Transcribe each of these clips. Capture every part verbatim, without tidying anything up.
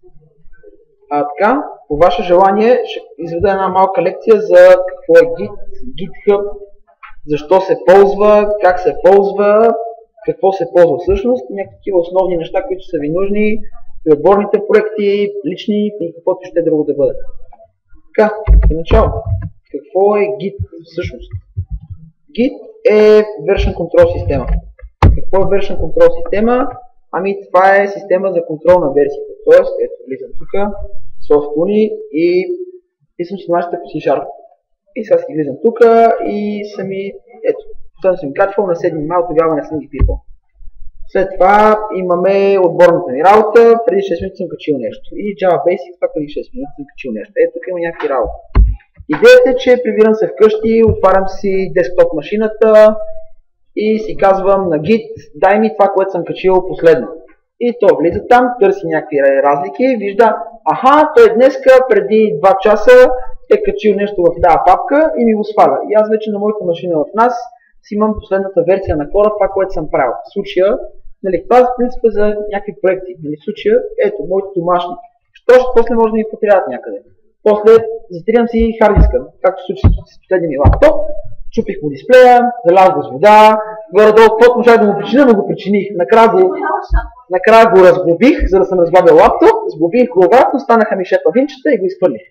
А, така, по ваше желание ще изведа една малка лекция за какво е Git, GitHub, защо се ползва, как се ползва, какво се ползва всъщност, някакви основни неща, които са ви нужни при отборните проекти, лични и каквото ще друго да бъде. Така, за начало, какво е Git всъщност? Git е version control система. Какво е version control система? Ами това е система за контрол на версиите. Тоест, ето, влизам тук, SoftUni и писам си нашите по C-Sharp. И сега си влизам тук и сами, ето, съм си качвал на седми май, тогава не съм ги пипал. След това имаме отборната ми работа, преди шест минути съм качил нещо. И Java Basics, пак преди шест минути съм качил нещо. Ето тук има някакви работи. Идеята е, че прибирам се вкъщи, отварям си десктоп машината и си казвам на Git, дай ми това, което съм качил последно. И то влиза там, търси някакви разлики, вижда, аха, той днеска преди два часа е качил нещо в тази папка и ми го сваля. И аз вече на моята машина в нас си имам последната версия на кода, това, което съм правил. В случая, нали, това в принцип е за някакви проекти. Нали, в случая, ето, моите домашни. Що ще после може да ми потребят някъде. После затривам си хард диска, както случи с последния ми лаптоп, чупих му дисплея, залях го с вода, горе-долу каквото можах да му причиня, но го причиних. Накрая го, накрая го разглобих, за да съм разглобил лаптоп, сглобих главата, останаха ми шепавинчета и го изхвърлих.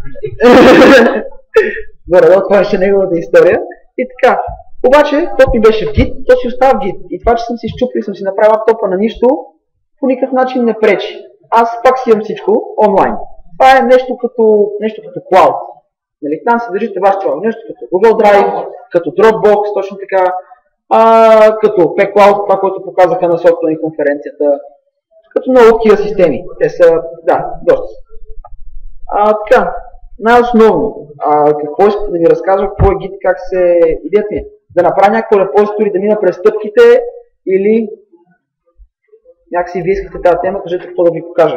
Горе-долу това беше неговата история. И така. Обаче, то ми беше в Git, то си остава в Git. И това, че съм си щупил и съм си направил лаптопа на нищо, по никакъв начин не пречи. Аз пак си имам всичко онлайн. Това е нещо като, нещо като Cloud. Нали, там се държите ваш това. Нещо като Google Drive, като Dropbox, точно така, а, като pCloud, това, което показаха на SoftUni конференцията, като много такива системи. Те са, да, доста. А, така, най-основно, а, какво искам да ви разказвам, какво е Git, как се... Идеята ми е да направя някакво репозитори, да мина през стъпките или някакси вие искате тази тема, кажете какво да ви покажа.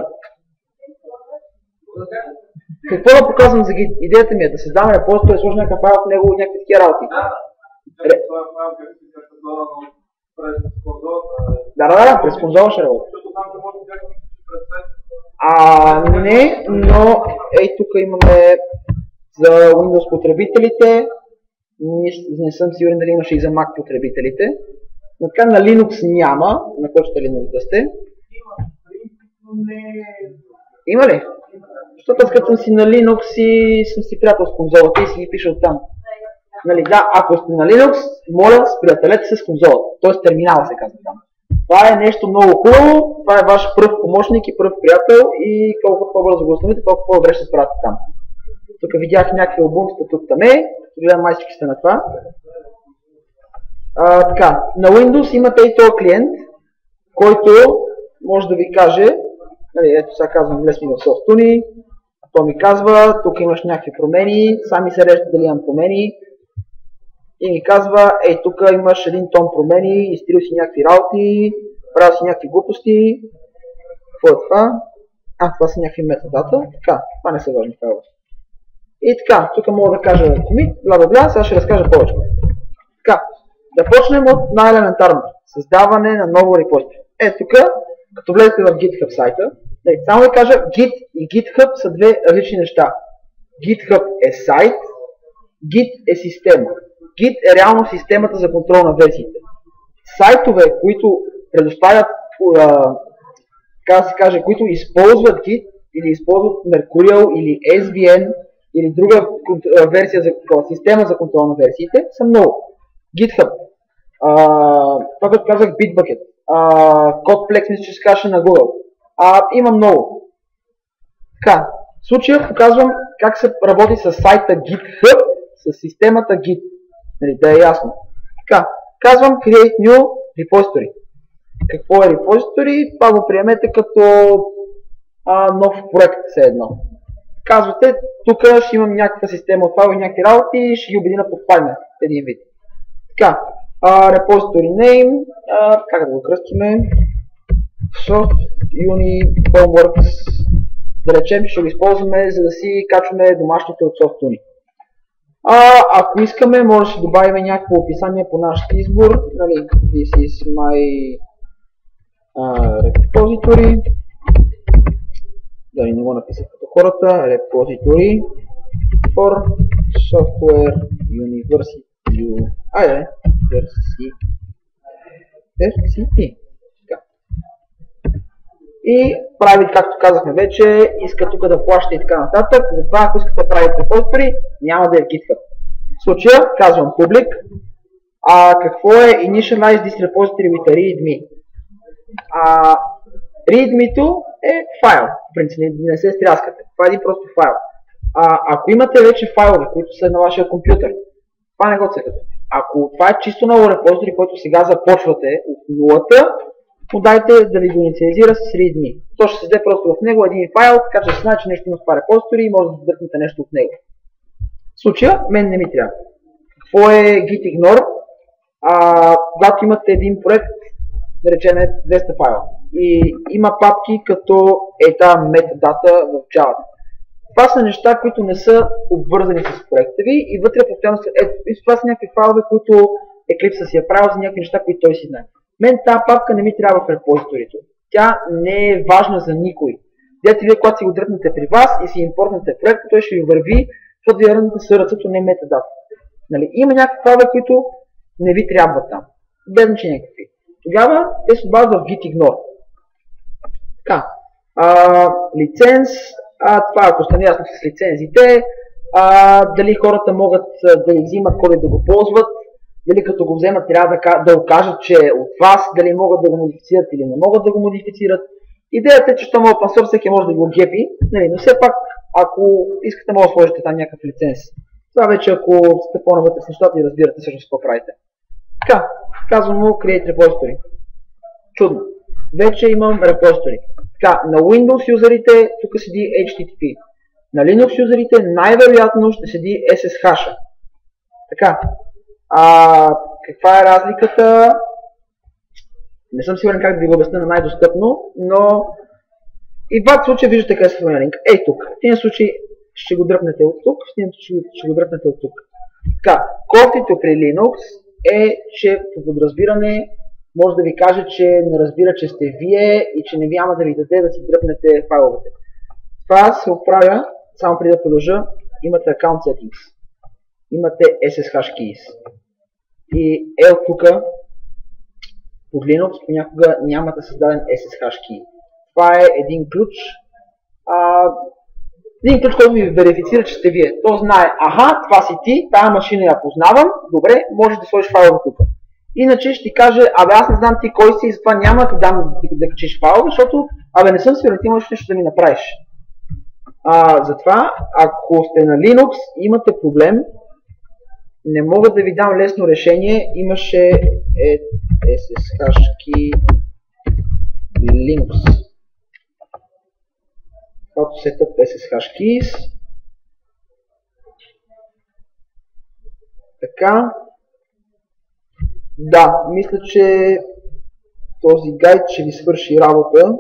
Какво да показвам за Git? Идеята ми е да създавам репозитор, да сложа някакъв файл в него и някакви такива работи. Да, да, да, през конзола ще работи. А, не, но ей тук имаме за Windows потребителите, не, не съм сигурен дали имаше и за Mac потребителите, но така на Linux няма, на който ще Linux да сте. Има ли? Защото аз като съм си на Linux и съм си приятел с конзолата и си ги пиша оттам. Нали, да, ако сте на Linux, моля, сприятелете се с конзолата, т.е. терминала се казва там. Това е нещо много хубаво, това е ваш пръв помощник и пръв приятел и колкото по-бързо го установите, толкова по-добре ще се справите там. Тук видях някакви Ubuntu тук там е, гледам майчики сте на това. А, така, на Windows имате и този клиент, който може да ви каже, нали, ето сега казвам влез ми в SoftUni, то ми казва, тук имаш някакви промени, сами се режете дали имам промени. И ми казва, ей, тук имаш един тон промени, изтрил си някакви работи, правил си някакви глупости. Какво е това? А, това са някакви метадата. Така, това не са важни файлове. И така, тук мога да кажа commit, бла-бла-бла, сега ще разкажа повече. Така, да почнем от най-елементарното. Създаване на ново репозитори. Ето тук, като влезете в GitHub сайта, само да кажа, Git и GitHub са две различни неща. GitHub е сайт, Git е система. Git е реално системата за контрол на версиите. Сайтове, които предоставят, така да се каже, които използват Git или използват Mercurial или Ес Ви Ен или друга версия за, система за контрол на версиите, са много. GitHub, това като казах Bitbucket, Codeflex, мисля, че се каже на Google. А, има много. Така, в случая показвам как се работи с сайта GitHub, с системата Git. Нали, да е ясно. Така, казвам Create New Repository. Какво е Repository? Това го приемете като а, нов проект все едно. Казвате, тук ще имам някаква система от файлове и някакви работи и ще ги обедина под файлове. Един вид. Така, а, Repository Name, а, как да го кръстиме? SoftUni Homeworks. Да речем, ще го използваме, за да си качваме домашните от SoftUni. А, ако искаме, може да добавим някакво описание по нашия избор. Нали, this is my uh, repository. Дали не го написах като хората, repository for software university. Айде, university. И прави, както казахме вече, иска тук да плаща и така нататък. Затова, ако искате да правите репозитори, няма да е в GitHub. В случая, казвам public. А какво е initialize this repository with a readme? А, readme-то е файл. В принцип, не се стряскате. Това е един просто файл. А, ако имате вече файлове, които са на вашия компютър, това не го цъкате. Ако това е чисто ново репозитори, който сега започвате от нулата, подайте да ви го инициализира с readme. То ще седе просто в него един файл, така че се знае, че нещо има в това репозитори и може да дръпнете нещо от него. В случая, мен не ми трябва. Какво е gitignore? А, когато имате един проект, да речем двеста файла, и има папки като е тази метадата в Java. Това са неща, които не са обвързани с проекта ви и вътре постоянно са, ето, това са някакви файлове, които Eclipse си е правил за някакви неща, които той си знае. Мен тази папка не ми трябва в репозиторито. Тя не е важна за никой. Дете вие, когато си го дръпнете при вас и си импортнете проекта, той ще ви върви, защото ви рънете съръцето, не метадата. Нали? Има някакви файлове, които не ви трябват там. Без значение какви. Тогава те се добавят в gitignore. Така. А, лиценз. А, това ако сте неясно с лицензите. А, дали хората могат да ги взимат, коли да го ползват. Дали като го вземат трябва да, да окажат, че е от вас. Дали могат да го модифицират или не могат да го модифицират. Идеята е, че щом open source всеки може да го гепи. Нали, но все пак, ако искате, може да сложите там някакъв лиценз. Това вече ако сте по-навътре с нещата и разбирате всъщност какво правите. Така, казвам му Create Repository. Чудно. Вече имам репозитори. Така, на Windows юзерите тук седи Ейч Ти Ти Пи. На Linux юзерите най-вероятно ще седи Ес Ес Hash. Така, а, каква е разликата? Не съм сигурен как да ви го обясня на най-достъпно, но и в двата случая виждате къде се формира линк. Ей тук. В един случай ще го дръпнете от тук, в един случай ще го дръпнете от тук. Така, кофтито при Linux е, че по подразбиране може да ви каже, че не разбира, че сте вие и че не няма да ви даде да си дръпнете файловете. Това се оправя, само преди да продължа, имате Account Settings, имате Ес Ес Hash Keys и ел тук под Linux понякога нямате създаден Ес Ес Hash Key. Това е един ключ, а, един ключ, който ви верифицира, че сте вие. То знае, аха, това си ти, тази машина я познавам, добре, можеш да сложиш файлове тук. Иначе ще ти каже, абе аз не знам ти кой си, затова няма да ти дам да, да качиш файл, защото абе не съм сигурен, ти можеш нещо да ми направиш. А, затова, ако сте на Linux имате проблем, не мога да ви дам лесно решение, имаше Ес Ес Hash Key Linux. How to set up Ес Ес Hash Keys. Така. Да, мисля, че този гайд ще ви свърши работа.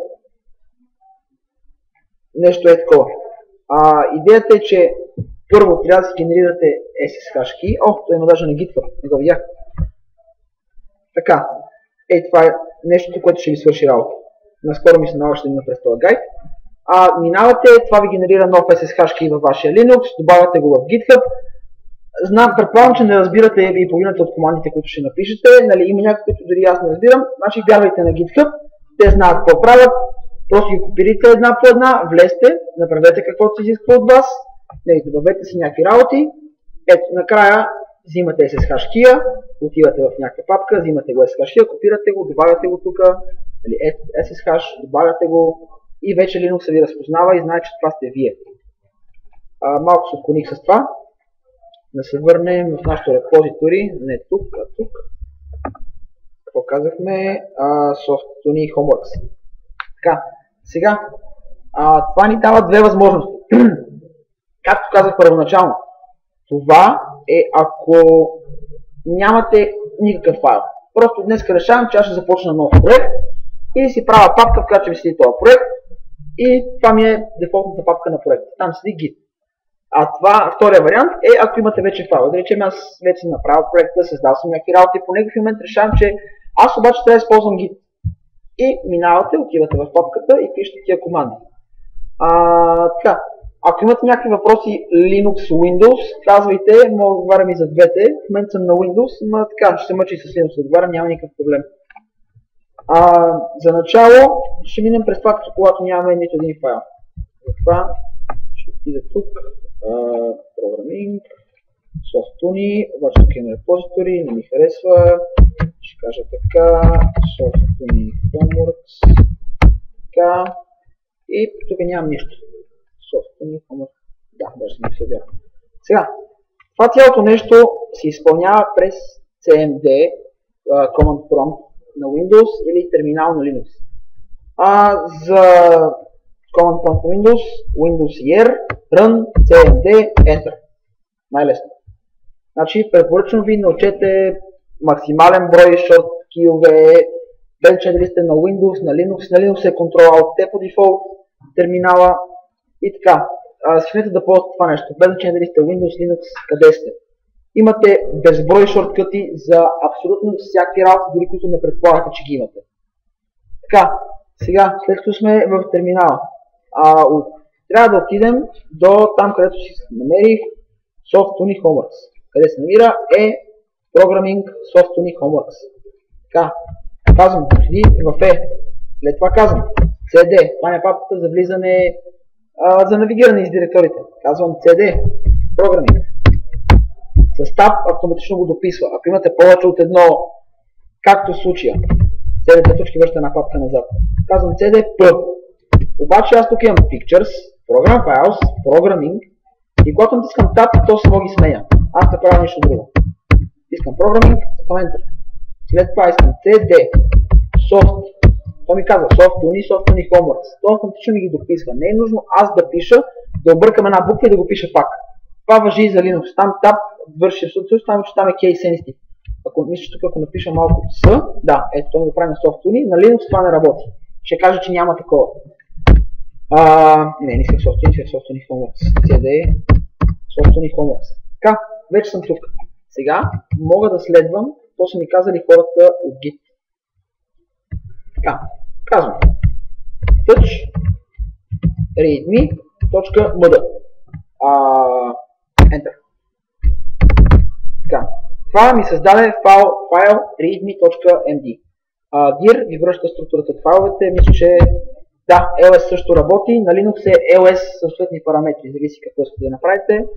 Нещо е такова. А, идеята е, че първо трябва да си генерирате Ес Ес Hash Key. О, той има даже на GitHub, не го видях. Така, ей това е нещото, което ще ви свърши работа. Наскоро ми се налага ще да през този гайд. А, минавате, това ви генерира нов Ес Ес Hash Key във вашия Linux, добавяте го в GitHub. Знам, предполагам, че не разбирате и половината от командите, които ще напишете. Нали, има някакви, които дори аз не разбирам. Значи вярвайте на GitHub, те знаят какво правят. Просто ги копирайте една по една, влезте, направете каквото се изисква от вас. Нали, добавете си някакви работи. Ето, накрая взимате Ес Ес Hash Key, отивате в някаква папка, взимате го Ес Ес Hash Key, копирате го, добавяте го тук. Нали, Ес Ес Hash, добавяте го и вече Linux ви разпознава и знае, че това сте вие. А, малко се отклоних с това. Да се върнем в нашото репозитори, не тук, а тук. Какво казахме? Softuni Homeworks. Така, сега, а, това ни дава две възможности. Както казах първоначално, това е ако нямате никакъв файл. Просто днес решавам, че аз ще започна нов проект и си правя папка, в която ще ми седи този проект и това ми е дефолтната папка на проекта. Там седи Git. А това, втория вариант е, ако имате вече файл. Да речем, аз вече съм направил проекта, създал съм някакви работи, по някакъв момент решавам, че аз обаче трябва да използвам Git. И минавате, отивате в папката и пишете тия команди. А, така, ако имате някакви въпроси Linux, Windows, казвайте, мога да отговарям и за двете. В момента съм на Windows, но така, ще се мъча и с Linux да отговарям, няма никакъв проблем. А, за начало ще минем през това, когато нямаме нито един файл. Затова ще отида тук, програминг, SoftUni, обаче тук има репозитори, не ми харесва. Ще кажа така, SoftUni Homeworks, така, и тук нямам нищо. SoftUni Homeworks, да, даже не се вярвам. Сега, това цялото нещо се изпълнява през си ем ди, uh, Command Prompt на Windows или терминал на Linux. А за Command Prompt на Windows, Windows и R, Run, си ем ди, Enter. Най-лесно. Значи, препоръчвам ви научете максимален брой шорт кийове, без че дали сте на Windows, на Linux, на Linux е Ctrl Alt T по дефолт, терминала и така. Свинете да ползвате това нещо, без че дали сте Windows, Linux, къде сте. Имате безброй шорткъти за абсолютно всякакви работи, дори които не предполагате, че ги имате. Така, сега, след като сме в терминала, а, трябва да отидем до там, където си намерих SoftUni Homeworks. Къде се намира е Programming SoftUni Homeworks. Така, казвам, отиди в E. След това казвам си ди, това е папката за влизане, а, за навигиране из директорите. Казвам си ди, Programming. С Tab автоматично го дописва. Ако имате повече от едно, както в случая, си ди точки връща една папка назад. Казвам си ди P. Обаче аз тук имам Pictures, Program Files, Programming и когато натискам Tab, то само ги сменя. Аз не правя нищо друго. Искам Programming, Enter. След това искам си ди, Soft. То ми казва SoftUni, SoftUni Homeworks. То автоматично ми ги дописва. Не е нужно аз да пиша, да объркам една буква и да го пиша пак. Това важи и за Linux. Там Tab върши също, там че там е case sensitive. Ако мислиш тук, ако напиша малко с, да, ето това ми го прави на SoftUni, на Linux това не работи. Ще кажа, че няма такова. А, не, не исках SoftUni, исках SoftUni Homeworks. си ди, SoftUni Homeworks. Така, вече съм тук. Сега мога да следвам, то са ми казали хората от Git. Така, казвам touch readme.md Enter. Така, това ми създаде файл, файл readme.md. dir ви връща структурата от файловете, мисля, че да, ls също работи, на Linux е ls съответни параметри, зависи какво искате да направите.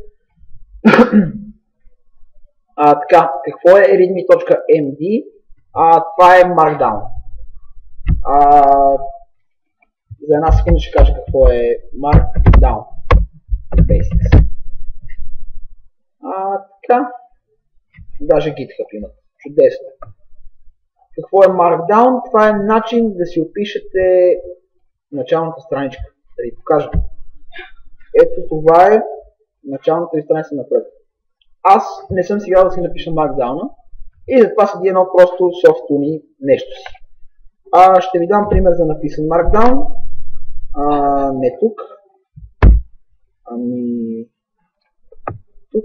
А, така, какво е readme.md? А, това е Markdown. А, за една секунда ще кажа какво е Markdown. Basics. А, така. Даже GitHub имат. Чудесно. Какво е Markdown? Това е начин да си опишете началната страничка. Да ви покажа. Ето това е началната ви страница на проекта. Аз не съм сега да си напиша Markdown и затова седи едно просто SoftUni нещо си. А, ще ви дам пример за написан Markdown. А, не тук. Ами... тук.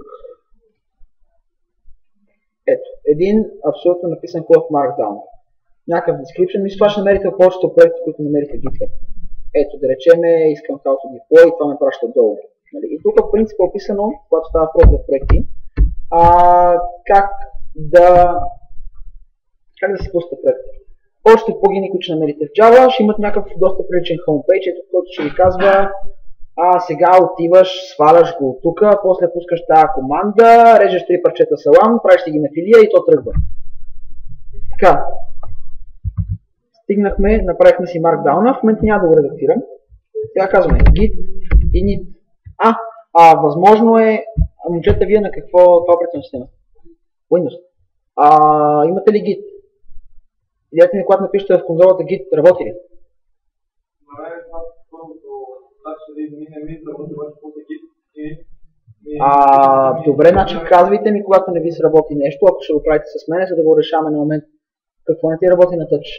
Ето, един абсолютно написан код Markdown. Някакъв description, мисля, това ще намерите в повечето проекти, които намерите в GitHub. Ето, да речеме, искам how to deploy и това ме праща долу. И тук в принцип е описано, когато става въпрос за проекти, а, как да как да си пуснете проекта. Повечето плагини, които ще намерите в Java, ще имат някакъв доста приличен homepage, ето, който ще ви казва а сега отиваш, сваляш го от тук, после пускаш тази команда, режеш три парчета салам, правиш си ги на филия и то тръгва. Така. Стигнахме, направихме си Markdown, в момента няма да го редактирам. Сега казваме git init. А, а възможно е, момчета, вие на какво, това операционна система? Windows. А, имате ли git? Видяхте ми, когато напишете в конзолата git, работи ли? А, добре, значи казвайте ми, когато не ви сработи нещо, ако ще го правите с мен, за да го решаваме на момент. Какво не ти работи на touch?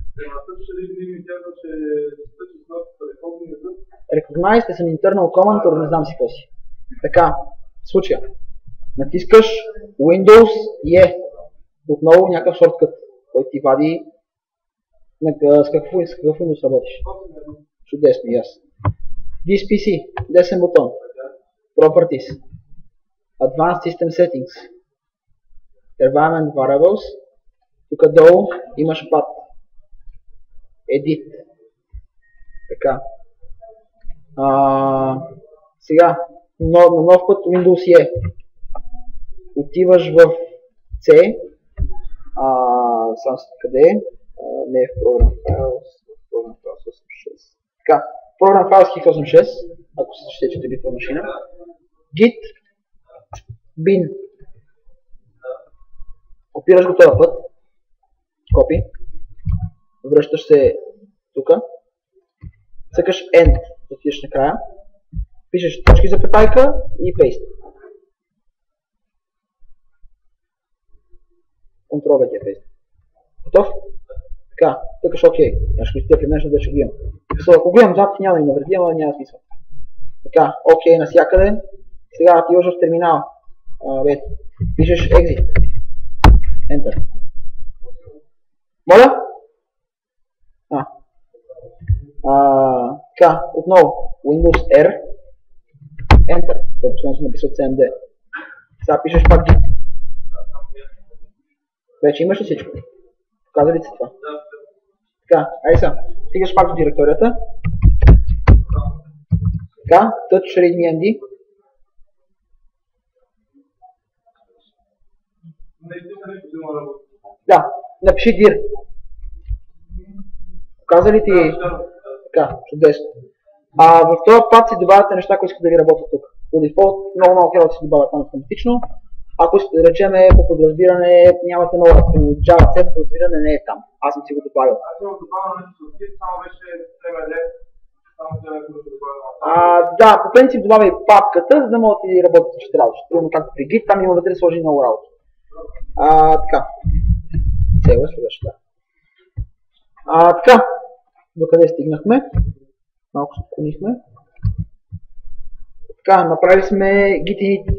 Recognize is an internal command, or не знам си какво си. Така, в случая. Натискаш Windows и E. Отново някакъв шорткът, който ти вади с какво, с какво Windows работиш. Чудесно, и аз. This пи си, десен бутон. Properties. Advanced System Settings. Environment Variables. Тук долу имаш пат. Edit. Така. А, сега, на нов път Windows E. Отиваш в C. А, сам си къде е? Не е в Program Files. Program Files осем шест. Така, Program Files хикс осем шест, ако се защитите, че битва машина. Git bin. Копираш го този път. Копи. Връщаш се тук. Цъкаш End, да отидеш накрая. Пишеш точки запетайка и Paste. Контрол вече е Paste. Готов? Така, тъкаш OK. Аз ще изтъпля нещо, да ще го имам. Ако го имам запит, няма да ми навреди, ама няма смисъл. Така, OK насякъде. Сега отиваш в терминала. Бе, пишеш Exit. Enter. Моля? А. А, така, отново. Windows R. Enter. Това последно съм написал си ем ди. Сега пишеш пак Git. Вече имаш ли всичко? Показа ли се това? Така, айде сега. Стигаш пак до директорията. Така, touch readme.md. Да, напиши dir. Показа ли ти? Така, чудесно. А в този път си добавяте неща, които искате да ви работят тук. По дефолт много малко работи се добавят там автоматично. Ако искате да речем по подразбиране, нямате много работа. Java C по подразбиране не е там. Аз съм си го добавил. Аз съм го добавил нещо с Git, само беше три ем ди. А, да, по принцип добавя и папката, за да могат да работят всички работи. Трудно както при Git, там има вътре сложи много работа. А, така. Цела следваща, да. А, така. Докъде стигнахме? Малко се отклонихме. Така, направили сме Git init.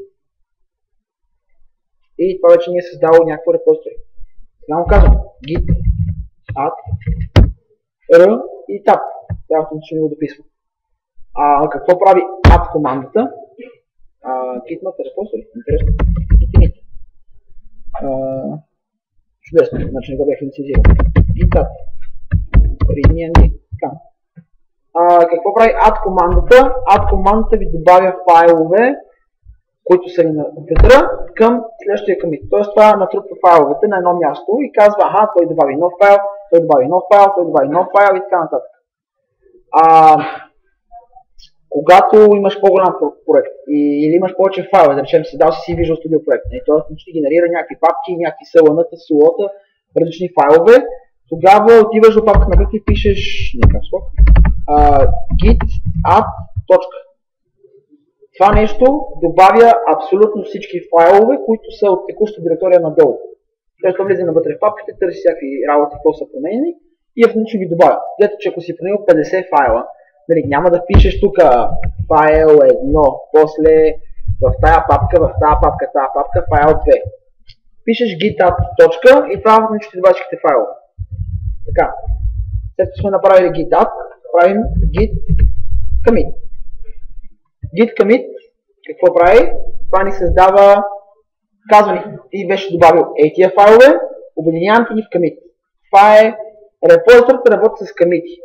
И това вече ни е създало някакво репозиторий. Сега му казвам Git add R и tab. Това автоматично го дописва. А какво прави add командата? Gitmat репозиторий. Интересно. Git init. Uh, чудесно, значи не го бях инициализирал. Git add. readme.md. Така. Uh, какво прави add командата? Add командата ви добавя файлове, които са ви на компютъра, към следващия commit. Тоест това натрупва файловете на едно място и казва, аха, той добави нов файл, той добави нов файл, той добави нов файл и така нататък. А, когато имаш по-голям проект и, или имаш повече файлове, да речем си дал си си Visual Studio проект, т.е. ще генерира някакви папки, някакви ес ел ен-та, ес ел о-та, различни файлове, тогава отиваш до папка на какви пишеш някакъв скок, uh, git add точка. Това нещо добавя абсолютно всички файлове, които са от текущата директория надолу. Тоест влезе навътре в папките, търси всякакви работи, какво са променени и автоматично ги добавя. Дето, че ако си променил петдесет файла, нали, няма да пишеш тук файл едно, после в тая папка, в тая папка, тая папка, файл две. Пишеш git add точка и това автоматично ще добавя всичките файлове. Така, след като сме направили git add, правим git commit. Git commit, какво прави? Това ни създава, казва ни, ти беше добавил ей тия файлове, обединявам ти ги в commit. Това е репозиторът да работи с commit.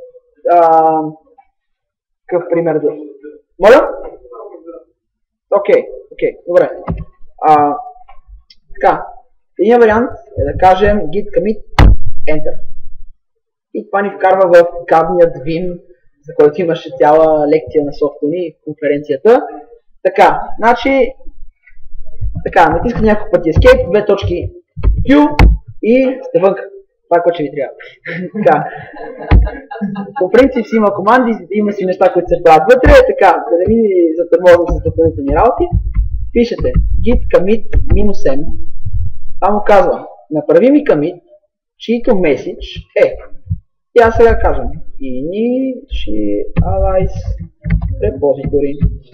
Какъв пример да... Моля? Окей, окей, добре. А, така, един вариант е да кажем git commit enter. И това ни вкарва в гадният Vim, за който имаше цяла лекция на софтуни в конференцията. Така, значи, така, натискате няколко пъти Escape, две точки Q и сте вънка. Това е което ще ви трябва. Така. По принцип си има команди, има си неща, които се правят вътре, така, да не ви затърмозим с допълнителни работи. Пишете git commit -m. Това му казва, направи ми commit, чието message е. И аз сега казвам initialize repository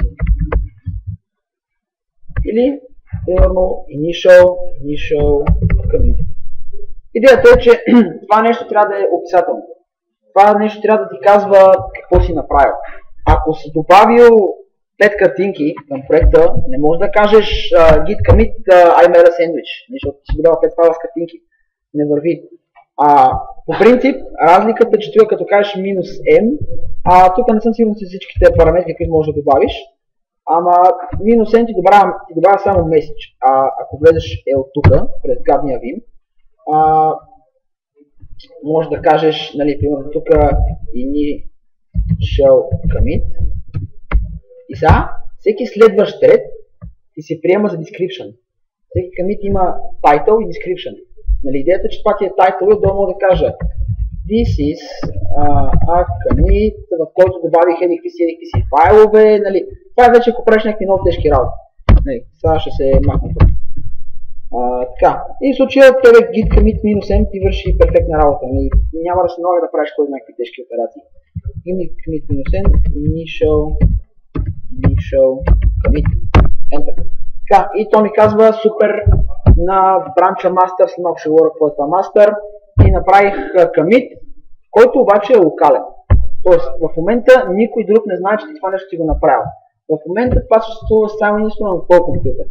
или примерно initial, initial commit. Идеята е, че това нещо трябва да е описателно. Това нещо трябва да ти казва какво си направил. Ако ако си добавил пет картинки към проекта, не можеш да кажеш uh, git commit uh, I made a sandwich, защото си добавил пет файла с картинки. Не върви. А, по принцип, разликата е, че тук като кажеш минус m, а тук не съм сигурен с всичките параметри, които можеш да добавиш, ама минус m ти добавя, ти добавя само message. А ако влезеш е от тук, през гадния vim, а, може да кажеш, нали, примерно тук initial commit и сега всеки следващ ред ти се приема за description. Всеки commit има title и description. Нали, идеята е, че това ти е title и долу мога да кажа this is uh, a commit, в който добавих еди какви си, еди какви си файлове. Нали. Това е вече ако правиш някакви много тежки работи. Нали, сега ще се махна тук. Uh, така. И в случая тебе git commit минус m ти върши перфектна работа. Нали. Няма да се налага да правиш кой някакви тежки операции. Git commit минус m, initial, initial commit, enter. Така, и то ми казва супер на бранча master, след малко ще говоря какво е това master, и направих commit, който обаче е локален. Тоест, в момента никой друг не знае, че това нещо си го направил. В момента това съществува само единствено на твой компютър.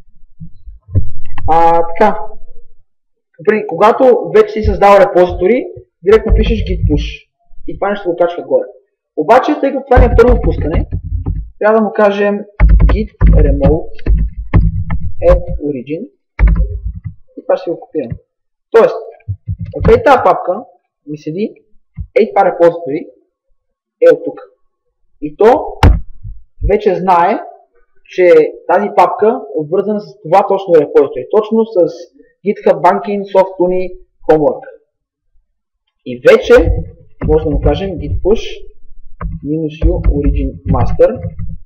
А, така, при, когато вече си създал репозитори, директно пишеш git push и това нещо го качва горе. Обаче, тъй като това не е първо пускане, трябва да му кажем git remote add origin и това ще го копирам. Тоест, в ей тази папка ми седи ей това репозитори е от тук. И то вече знае, че тази папка е обвързана с това точно репозитори. Точно с GitHub Banking, SoftUni, Homework. И вече може да му кажем git push минус u origin master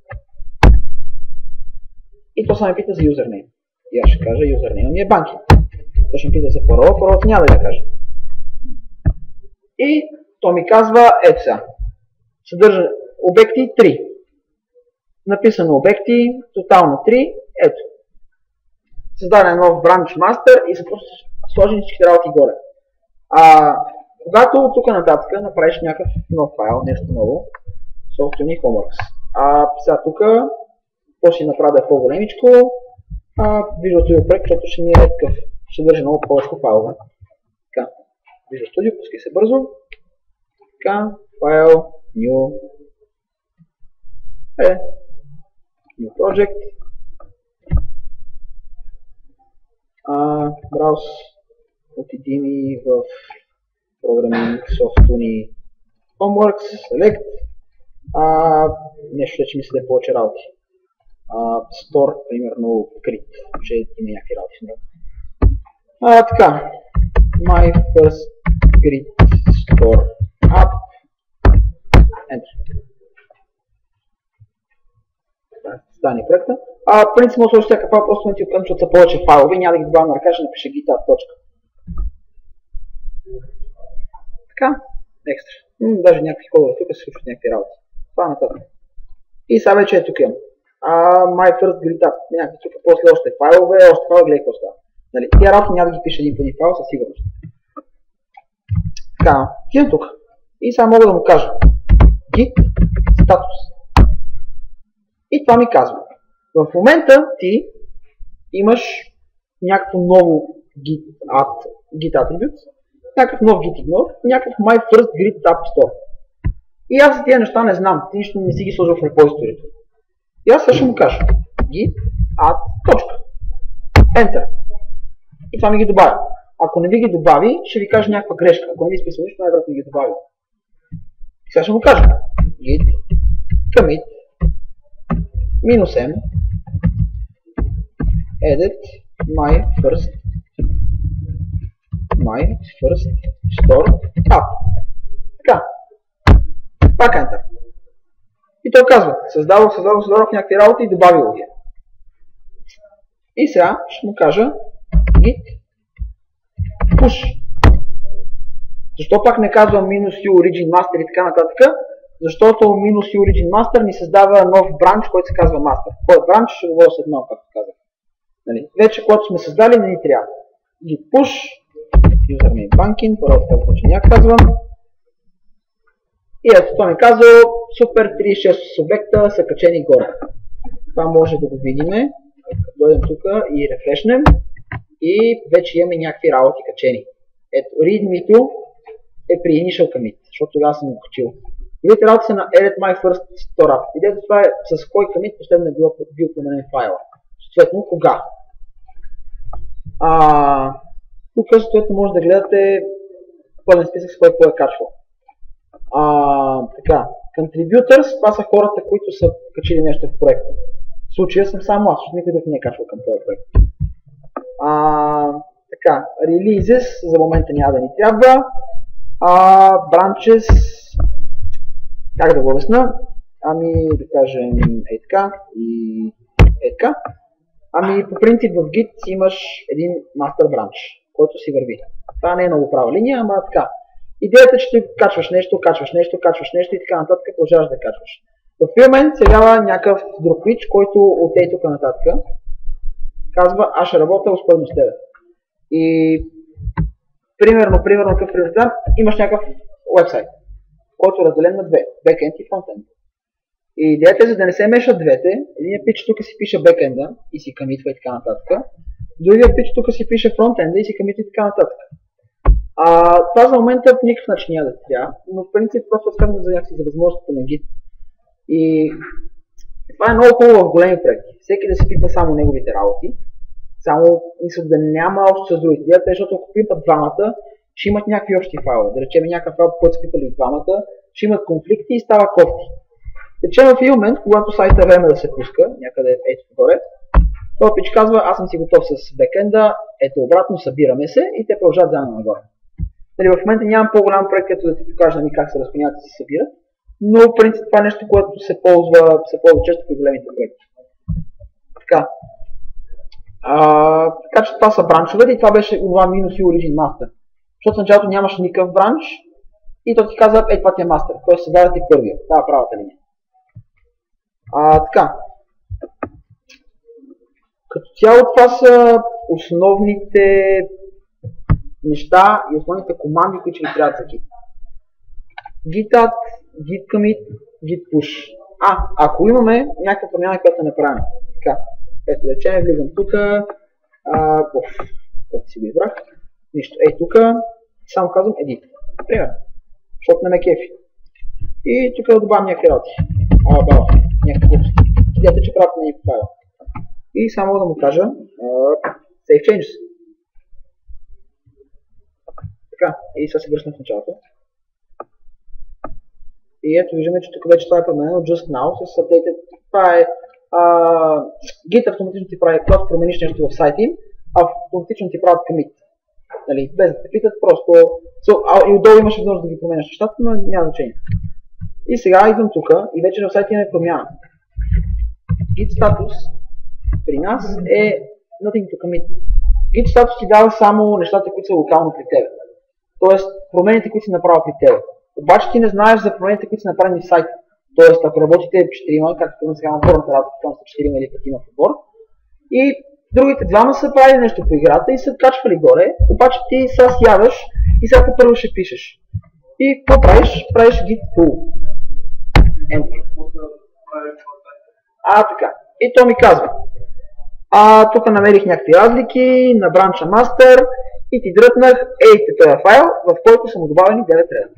и то само пита за юзернейм. И аз ще кажа юзернейм ми е Banking. То ще ми пита за парола, паролата няма да я кажа. И то ми казва ето сега. Съдържа обекти три. Написано обекти, тотално три, ето. Създаден нов branch master и са просто сложени всички работи горе. А, когато от тук нататък направиш някакъв нов файл, нещо ново, SoftUni Homeworks. А сега тук, какво ще направя да е по-големичко, Visual Studio проект, защото ще ни е такъв, ще държи много повече файлове. Така, Visual Studio, пускай се бързо. Така, файл, new, е, new project, брауз, отиди ми в Programming, SoftUni, Homeworks, Select, а, нещо, че ми се да повече работи. Uh, store, примерно, Grid, че има някакви работи с него. А, така, my first Grid store app, enter. Стане проекта. А, принципно може всяка файл, просто ме ти откъм, защото са повече файлове, няма да ги добавям на ръка, ще напиша git точка. Така, екстра. М, даже някакви кодове тук се случват някакви работи. Това нататък. И сега вече е тук имам. Uh, my first grid app, някакви тук после още файлове, още файлове, гледай какво става. Нали, тия работи няма да ги пише един по един файл със сигурност. Така, идем тук. И сега мога да му кажа git status. И това ми казва. В момента ти имаш някакво ново git add, git attributes, някакъв нов git ignore, някакъв my first grid app store. И аз за тия неща не знам, ти нищо не си ги сложил в репозиторито. И аз ще му кажа git add точка. Enter. И това ми ги добавя. Ако не ви ги добави, ще ви кажа някаква грешка. Ако не ви изписва нищо, най-вероятно ги добави. И сега ще му кажа git commit минус m edit my first my first store app. Така. Пак Enter. И той казва, създавах, създавах, създавах някакви работи и добавил ги. И сега ще му кажа git push. Защо пак не казвам минус u origin master и така нататък? Защото минус u origin master ни създава нов бранч, който се казва master. Кой е бранч? Ще говоря след малко, както казах. Нали? Вече, когато сме създали, не ни трябва. Git push, username banking, първо казвам, че няма казвам. И ето, той ми казва, супер, тридесет и шест обекта са качени горе. Това може да го видим. Като дойдем тук и рефрешнем. И вече имаме някакви работи качени. Ето, readme-то е при initial commit, защото тогава съм го качил. Видите, работи се на edit my first store app. Идеята това е с кой commit последно е бил, бил променен файла. Съответно, кога. А, тук съответно може да гледате пълен списък с кой по е качвал. А, така, contributors, това са хората, които са качили нещо в проекта. В случая съм само аз, защото никой друг не е качвал към този проект. А, така, releases, за момента няма да ни трябва. А, branches, как да го обясна? Ами, да кажем, е така и е така. Ами, по принцип в Git имаш един master branch, който си върви. Това не е много права линия, ама така. Идеята е, че ти качваш нещо, качваш нещо, качваш нещо и така нататък, продължаваш да качваш. В този момент се явява някакъв друг клич, който от ей тук нататък казва, аз ще работя успоредно с тебе. И примерно, примерно, какъв пример там, имаш някакъв уебсайт, който е разделен на две, бекенд и фронтенд. И идеята е, за да не се мешат двете, единият пич тук си пише бекенда и си комитва и така нататък, другият пич тук си пише фронтенда и си комитва и така нататък. А, това за момента в никакъв начин няма да трябва, но в принцип просто разказвам за някакси за възможностите на Git. И това е много хубаво в големи проекти. Всеки да си пипа само неговите работи, само мисля да няма общо с другите. Идеята е, защото ако пипат двамата, ще имат някакви общи файлове. Да речем някакъв файл, който са пипали и двамата, ще имат конфликти и става кофти. Да речем в един момент, когато сайта време да се пуска, някъде ето горе, този пич казва, аз съм си готов с бекенда, ето обратно, събираме се и те продължават заедно нагоре. Нали, в момента нямам по-голям проект, като да ти покажа нали, как се разклоняват и се събират, но в принцип това е нещо, което се ползва, се ползва често при големите проекти. Така. А, така че това са бранчовете и това беше това минус и origin master. Защото в началото нямаш никакъв бранч и то ти казва, ей това ти е мастер, т.е. се дава ти първия, това е правата линия. А, така. Като цяло това са основните неща и основните команди, които ви трябва за Git. Git add, Git commit, Git push. А, ако имаме някаква промяна, която направим. Така, ето да речем, влизам тук. Какво си го избрах? Нищо. Ей тук, само казвам edit. Примерно. Защото не ме кефи. И тук да добавям някакви работи. А, баба, някакви глупости. Идеята, че правят на някакви файла. И само да му кажа uh, Save Changes. Така, и сега се връщам в началото. И ето виждаме, че тук вече това е променено Just Now с updated. Това е uh, Git автоматично ти прави, когато промениш нещо в сайта им, автоматично ти правят commit. Нали, без да те питат, просто so, а, и отдолу имаш възможност да ги променяш нещата, но няма значение. И сега идвам тук и вече в сайта имаме промяна. Git status при нас е nothing to commit. Git status ти дава само нещата, които са локално при тебе. Тоест промените, които си направил при тебе. Обаче ти не знаеш за промените, които са направени в сайта. Тоест ако работите четирима, както сега на отборната работа, там са четирима или петима в отбор, и другите двама са правили нещо по играта и са качвали горе, обаче ти сега сядаш и сега първо ще пишеш. И какво правиш? Правиш git pull. Enter. А, така. И то ми казва. А, тук намерих някакви разлики на бранча master и ти дръпнах ей този файл, в който са му добавени девет реда.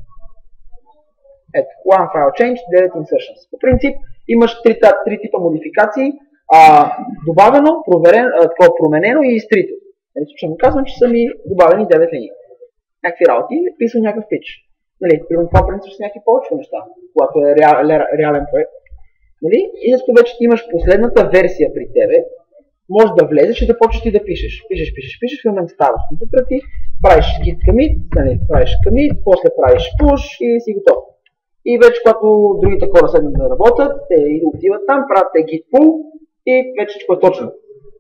Ето, one file change, девет insertions. По принцип имаш три, три типа модификации. А, добавено, проверен, а, такова променено и изтрито. Нали, случайно казвам, че са ми добавени девет линии. Някакви работи, писал някакъв пич. Нали, примерно това принцип са някакви повече неща, когато е реал, реален проект. Нали, и зато вече ти имаш последната версия при тебе, може да влезеш и да почнеш ти да пишеш. Пишеш, пишеш, пишеш, в момент ставаш компютъра ти, правиш git commit, нали, правиш commit, после правиш push и си готов. И вече когато другите хора седнат да работят, те отиват там, правят те git pull и вече всичко е точно.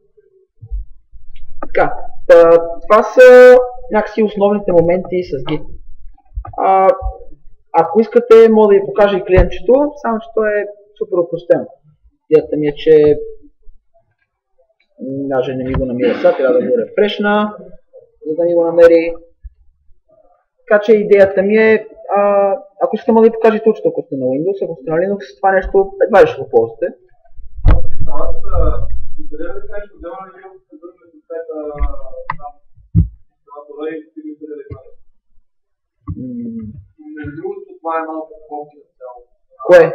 Така, това са някакси основните моменти с Git. А, ако искате, мога да ви покажа и клиентчето, само че то е супер опростено. Идеята ми е, че даже не ми го намира сега, трябва да го рефрешна, за да ми го намери. Така че идеята ми е, а, ако искате мога да ви покажа точно, ако сте на Windows, ако сте на Linux, това нещо едва ли ще го ползвате. Това е малко по-комплексно цяло. Кое?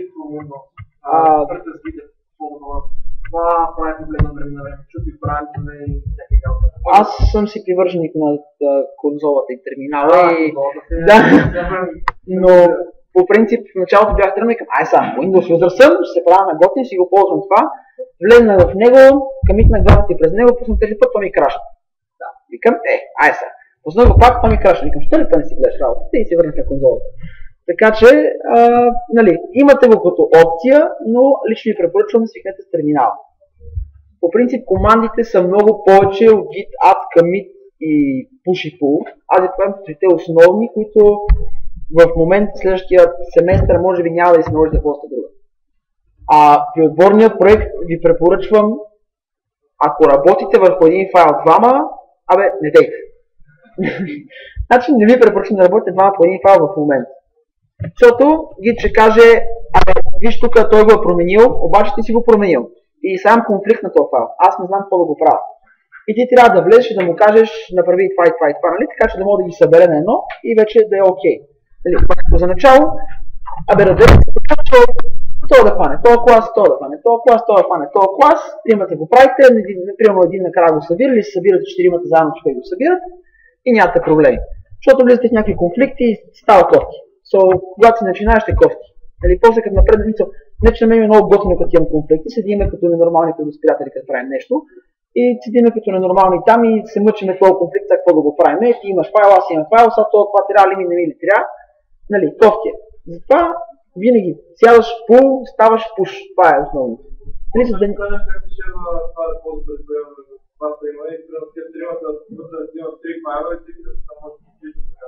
Това прави проблем на време на време. Чупи бранчове и всякакви галки. Аз съм си привърженик на конзолата и терминала и... Да, но по принцип в началото бях тръгнал и към ай сам, Windows user съм, ще се правя на готин, си го ползвам това. Влезнах в него, камитнах два пъти през него, пуснах тези път, то ми крашна. Да. Викам, е, ай са. Пуснах го пак, то ми крашна. Викам, що ли па не си гледаш работата и си върнах на конзолата. Така че, а, нали, имате го като опция, но лично ви препоръчвам да свикнете с терминал. По принцип командите са много повече от git, add, commit и push и pull. Аз ви покажам трите основни, които в момент следващия семестър може би няма да ви се наложи да ползвате друга. А при отборния проект ви препоръчвам, ако работите върху един файл двама, абе, не дейте. Значи не ви препоръчвам да работите двама по един файл в момента. Защото Git ще каже, абе, виж тук той го е променил, обаче ти си го променил. И сам конфликт на този файл. Аз не знам какво да го правя. И ти трябва да влезеш и да му кажеш, направи това и това и това, нали? Така че да мога да ги събере на едно и вече да е окей. Нали? За начало, абе, да дадете, това да фане, този клас, това да фане, този клас, това да фане, този клас, тримата го правите, примерно един накрая го събира, или се събирате четиримата заедно, че го събират и нямате проблеми. Защото влизате в някакви конфликти и става кофти. So, когато си начинаеш, ще кофти. Нали, после като напред, не че на мен е много готино, като имам конфликти, седиме като ненормални предосприятели, като правим нещо и седиме като ненормални там и се мъчиме този конфликт, какво да го правим. Ти имаш файл, аз имам файл, сега това трябва ли ми, не ми ли трябва. Нали, кофти е. Затова винаги сядаш в пул, ставаш в пуш. Това е основно. Нали, за да не кажеш как се шева това репозитори, което това са има и тези тримата вътре имат три файла и ти да може да пишеш така.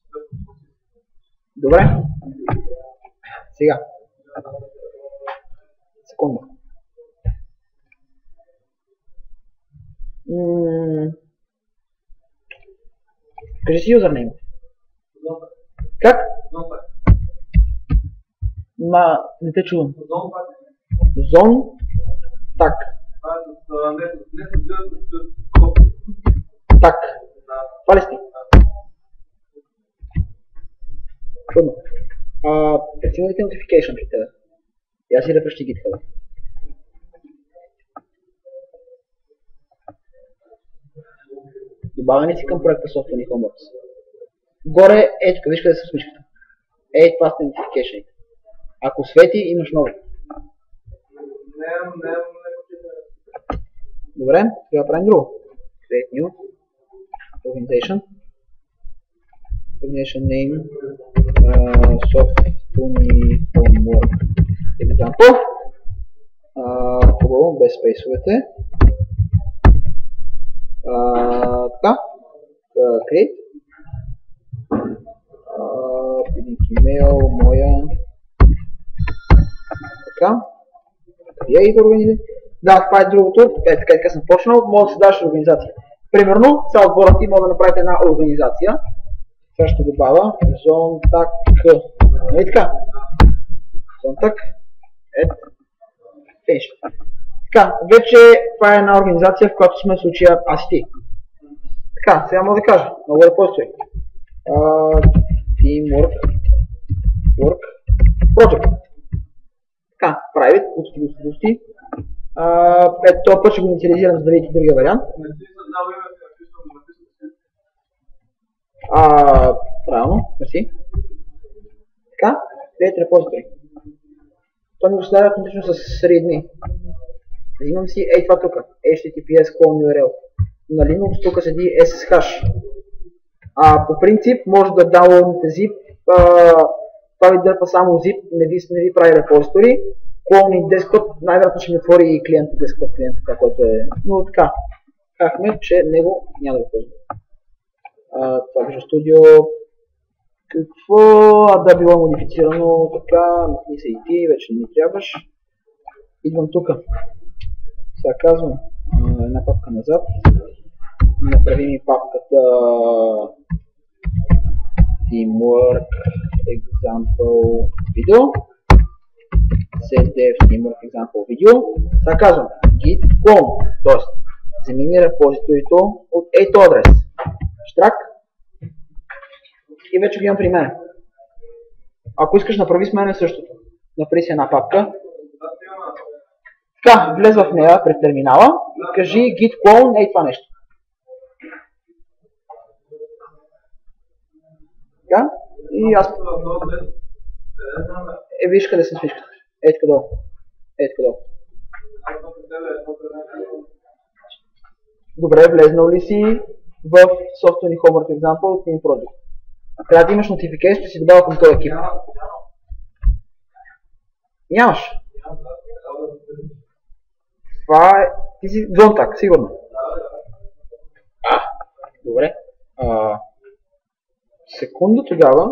Добре. Сега. Секунда. М- Кажи си юзернейм. Как? Ма, не те чувам. Зон. Так. Так. Това ли сте? Трудно. Преценете notification при тебе. И аз си рефрещи GitHub. Добавяне си към проекта Software и Homeworks. Горе, ей тук, виж къде са смичката. Ей, това са notification. Ако свети, имаш ново. Добре, сега правим друго. Create new. Organization. Organization name. Uh, Software Homework. Example. Uh, хубаво, без спейсовете. Uh, така. Uh, create. Uh, email, моя. Така. Create организация. Да, това е другото. Е, така така съм почнал. Може да се даш организация. Примерно, сега отборът ти може да направите една организация. Сега ще добавя Zontak. Нали така? Zontak. Ед. Finish. Така, вече това е една организация, в която сме в случая аз и ти. Така, сега мога да кажа. Много да постои. Uh, Teamwork. Work. Project. Така, private, пусти го пусти. Ето, този път ще го инициализирам, за да видите другия вариант. А, правилно, мерси. Така, create repository. Това ми го създаде автоматично с readme. Взимам си, ей това тук, ейч ти ти пи ес colon ю ар ел. На Linux тук седи ес ес ейч. А, по принцип може да даунлоуднете zip, а, това ви дърпа само zip, не ви, не ви прави репозитори. Clone и десктоп, най-вероятно ще ми отвори и клиент, десктоп клиент, така, който е, но така. Казахме, че него няма да го ползвам. Това Visual Studio, какво, а да било модифицирано, така, махни се и ти, вече не ми трябваш. Идвам тук, сега казвам, една папка назад, направи ми папката teamwork example video. cdf teamwork example video. Сега казвам git clone, т.е. вземи ми репозиторито от ето адрес. Штрак. И вече ги имам при мен. Ако искаш, направи с мене същото. Направи си една папка. Така, влез в нея пред терминала и кажи git clone, ей това нещо. Така, и аз... Е, виж къде съм свичката. Ей така долу. Ей така долу. Добре, влезнал ли си в Software Homework Example Team Project? Трябва да имаш notification, че си добавя към този екип. Нямаш. Това е... Ти си Джонтак, сигурно. А, добре. А, секунда тогава.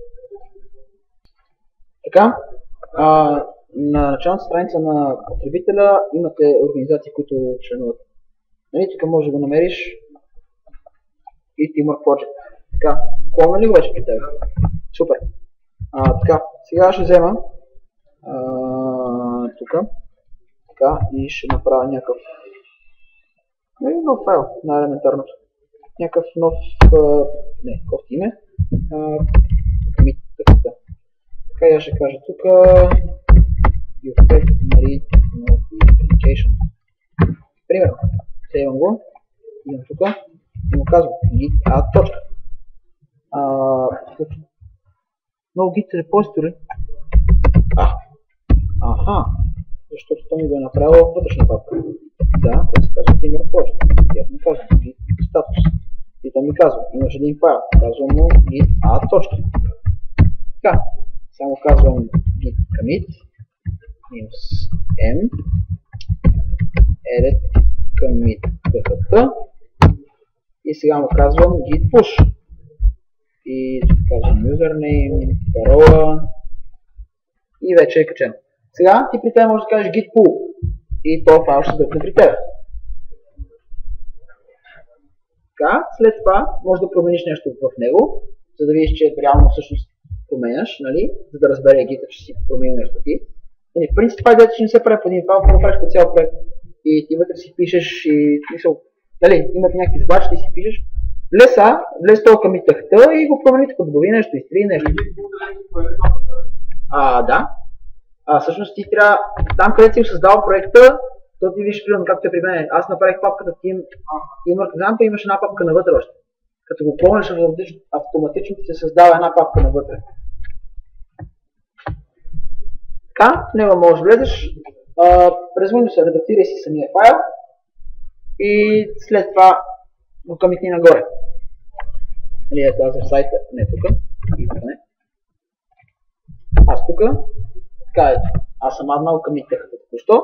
Така. А, на началната страница на потребителя имате организации, които членуват. Нали, тук може да го намериш и Teamwork Project. Така, клонна ли го вече при теб? Супер. А, така, сега ще взема тук. Така, и ще направя някакъв не, нов файл, най-елементарното. Някакъв нов, а, не, кофти име. Commit, така. Така, я ще кажа тук read notification. Примерно, сейвам го, идем тук и му казвам git add точка. No git repository. А, аха, защото то ми го е направило вътрешна папка. Да, което се казва Teamwork Project. И аз му казвам git status. И то ми казва, имаш един файл, казвам му git add точка. Така, само казвам git commit минус m edit commit txt и сега му казвам git push. И казвам username, парола и вече е качено. Сега ти при теб можеш да кажеш git pull и този файл ще дръпне при теб. Така, след това можеш да промениш нещо в него, за да видиш, че реално всъщност променяш, нали, за да разбере гита, че си променил нещо ти. Нали, в принцип това е че не се прави по един файл, но правиш по цял проект и ти вътре си пишеш и мисъл, нали, имате някакви задачи, ти си пишеш. Влеса, влез толкова към тъхта и го промени тук, добави нещо, изтри нещо. А, да. А, всъщност ти трябва, там където си създал проекта, то ти виж, примерно, както е при мен. Аз направих папката Team, Teamwork Example и имаш една папка навътре още. Като го клониш, автоматично ти се създава една папка навътре. Така, в него можеш да влезеш, през Windows редактирай си самия файл и след това го комитни нагоре. Нали, ето аз в сайта, не тук, и тук не. Аз тук, така ето, аз съм аднал комитнахата току-що.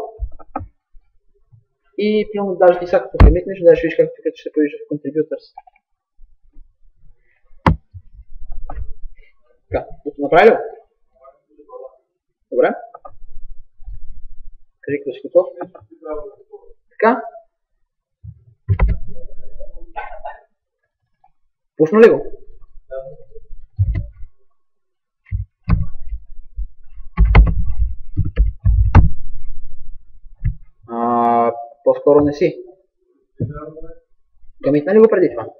И пилно даже ти сега като комитнеш, да ще видиш как тук ще се появиш в Contributors. Така, го направи ли? Добре. Кажи като си готов. Така. Пусна ли го? А, по-скоро не си. Комитна ли го преди това?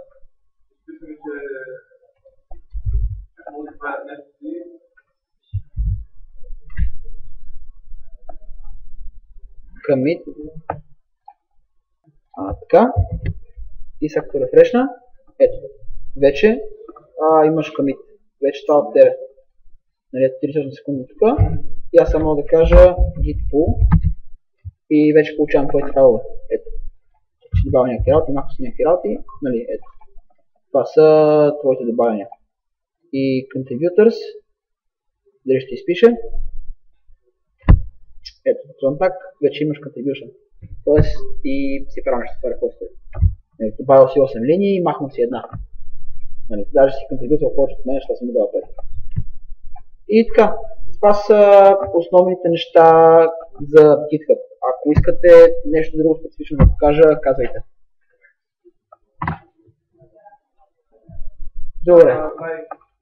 Commit. А, така. И сега като рефрешна. Ето. Вече а, имаш commit. Вече това от тебе. Нали, тридесет секунди тук. И аз само да кажа git pull. И вече получавам твоите файлове. Ето. Тук ще добавя някакви работи, махам си някакви работи. Нали, ето. Това са твоите добавяния. И contributors. Дали ще изпише. Ето, Zontac, вече имаш contribution. Тоест, ти си правиш това репостори. Добавил си осем линии и махнал си една. Нали, даже си контрибютор повече от мен, защото съм добавил пет. И така, това са основните неща за GitHub. Ако искате нещо друго специфично да покажа, казвайте. Добре.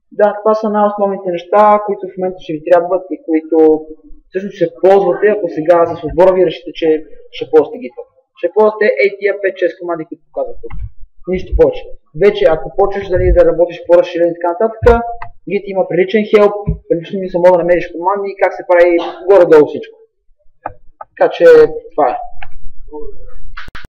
Да, това са най-основните неща, които в момента ще ви трябват и които всъщност ще ползвате, ако сега с отбора ви решите, че ще ползвате GitHub. Ще ползвате ей тия пет-шест команди, които показах тук. Нищо повече. Вече, ако почнеш дали, да работиш по-разширен и така нататък, Git има приличен help, приличен мисъл, мога да намериш команди и как се прави горе-долу всичко. Така че това е.